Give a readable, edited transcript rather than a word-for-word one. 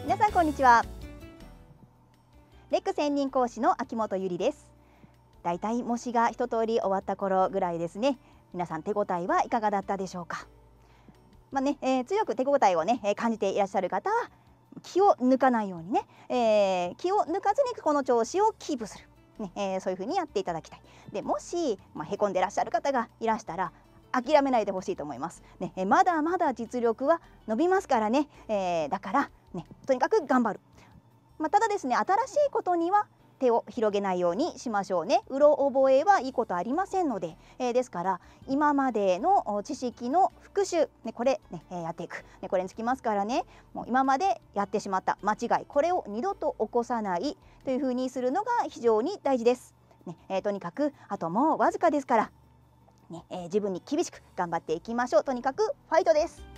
皆さんこんにちは。レック専任講師の秋元ゆりです。だいたい模試が一通り終わった頃ぐらいですね。皆さん手応えはいかがだったでしょうか。強く手応えを感じていらっしゃる方は気を抜かないように気を抜かずにこの調子をキープする、そういうふうにやっていただきたい。でもし、へこんでいらっしゃる方がいらしたら諦めないでほしいと思います、まだまだ実力は伸びますからね、だからとにかく頑張る。ただですね、新しいことには手を広げないようにしましょうね。うろ覚えはいいことありませんので、ですから今までの知識の復習、これ、やっていく、これにつきますからね。もう今までやってしまった間違い、これを二度と起こさないというふうにするのが非常に大事です、とにかくあともうわずかですから、自分に厳しく頑張っていきましょう。とにかくファイトです。